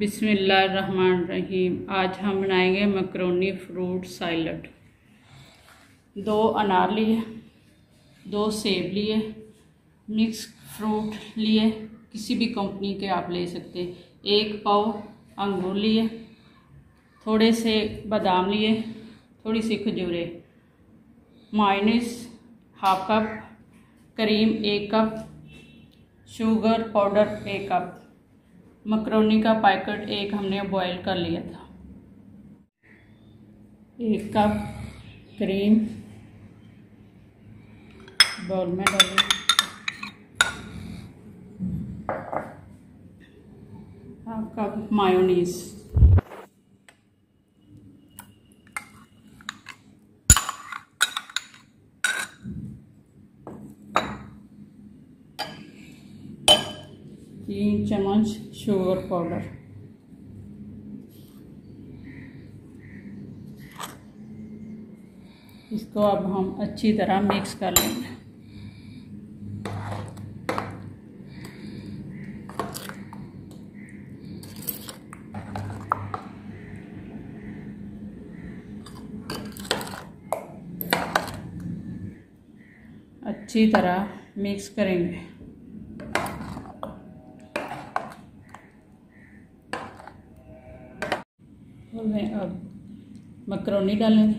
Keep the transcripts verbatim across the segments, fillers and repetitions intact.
बिस्मिल्लाहिर्रहमानिर्रहीम। आज हम बनाएंगे मैकरोनी फ्रूट सैलड। दो अनार लिए, दो सेब लिए, मिक्स फ्रूट लिए, किसी भी कंपनी के आप ले सकते हैं। एक पाव अंगूर लिए, थोड़े से बादाम लिए, थोड़ी सी खजूरें, मायोनीज हाफ कप, क्रीम एक कप, शुगर पाउडर एक कप, मैकरोनी का पैकेट एक हमने बॉईल कर लिया था, एक कप क्रीम बाउल में डालें, हाफ कप मायोनीज, तीन चम्मच शुगर पाउडर, इसको अब हम अच्छी तरह मिक्स कर लेंगे। अच्छी तरह मिक्स करेंगे। में अब मैकरोनी डालेंगे,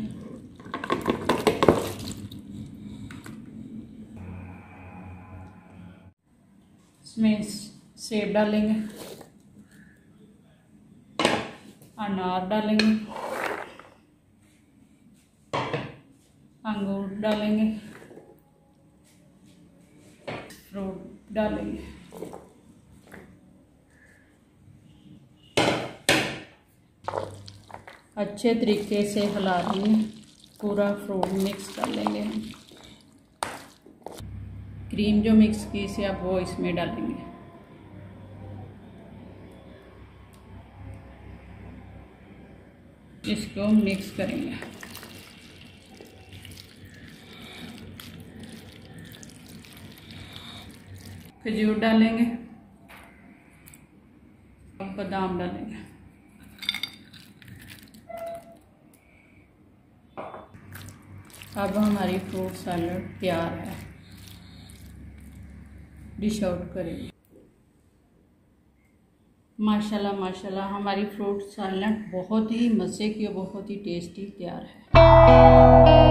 इसमें सेब डालेंगे, अनार डालेंगे, अंगूर डालेंगे, फ्रूट डालेंगे, अच्छे तरीके से हिला देंगे, पूरा फ्रूट मिक्स कर लेंगे हम। क्रीम जो मिक्स की से अब वो इसमें डालेंगे, इसको मिक्स करेंगे। खजूर डालेंगे, बादाम डालेंगे, अब हमारी फ्रूट सैलड तैयार है। डिश आउट करेंगे। माशाल्लाह माशाल्लाह हमारी फ्रूट सैलड बहुत ही मज़े की और बहुत ही टेस्टी तैयार है।